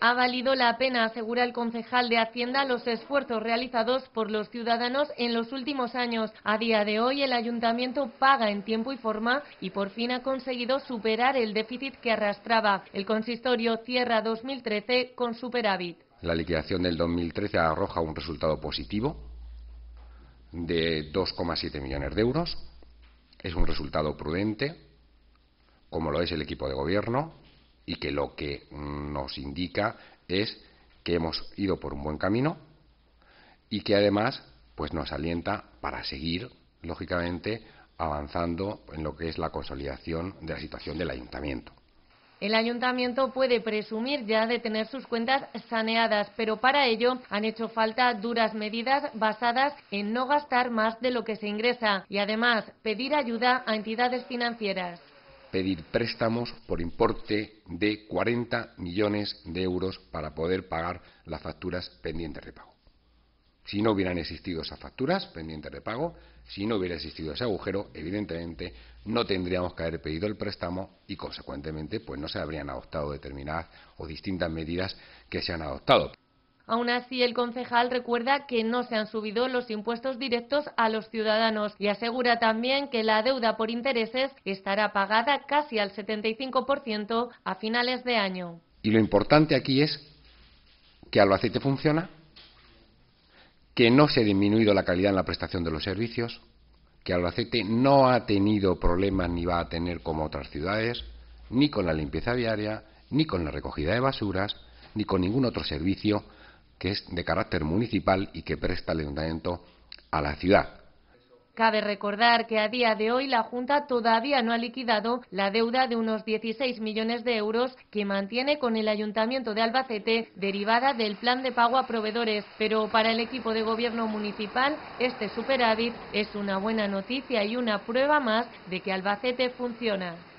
Ha valido la pena, asegura el concejal de Hacienda, los esfuerzos realizados por los ciudadanos en los últimos años. A día de hoy el ayuntamiento paga en tiempo y forma y por fin ha conseguido superar el déficit que arrastraba. El consistorio cierra 2013 con superávit. La liquidación del 2013 arroja un resultado positivo de 2,7 millones de euros. Es un resultado prudente, como lo es el equipo de gobierno, y que lo que nos indica es que hemos ido por un buen camino y que además pues nos alienta para seguir, lógicamente, avanzando en lo que es la consolidación de la situación del ayuntamiento. El ayuntamiento puede presumir ya de tener sus cuentas saneadas, pero para ello han hecho falta duras medidas basadas en no gastar más de lo que se ingresa y además pedir ayuda a entidades financieras. Pedir préstamos por importe de 40 millones de euros para poder pagar las facturas pendientes de pago. Si no hubieran existido esas facturas pendientes de pago, si no hubiera existido ese agujero, evidentemente no tendríamos que haber pedido el préstamo y, consecuentemente, pues no se habrían adoptado determinadas o distintas medidas que se han adoptado. Aún así, el concejal recuerda que no se han subido los impuestos directos a los ciudadanos y asegura también que la deuda por intereses estará pagada casi al 75% a finales de año. Y lo importante aquí es que Albacete funciona, que no se ha disminuido la calidad en la prestación de los servicios, que Albacete no ha tenido problemas ni va a tener como otras ciudades, ni con la limpieza viaria, ni con la recogida de basuras, ni con ningún otro servicio que es de carácter municipal y que presta el ayuntamiento a la ciudad. Cabe recordar que a día de hoy la Junta todavía no ha liquidado la deuda de unos 16 millones de euros que mantiene con el Ayuntamiento de Albacete derivada del plan de pago a proveedores, pero para el equipo de gobierno municipal este superávit es una buena noticia y una prueba más de que Albacete funciona.